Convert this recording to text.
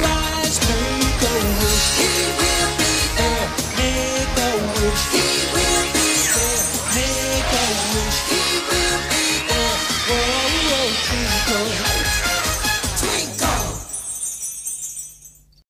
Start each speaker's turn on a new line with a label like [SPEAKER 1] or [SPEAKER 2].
[SPEAKER 1] eyes, make a wish. He will be there. Make a wish. He will be there. Make a wish. He will be there. Oh, oh, twinkle.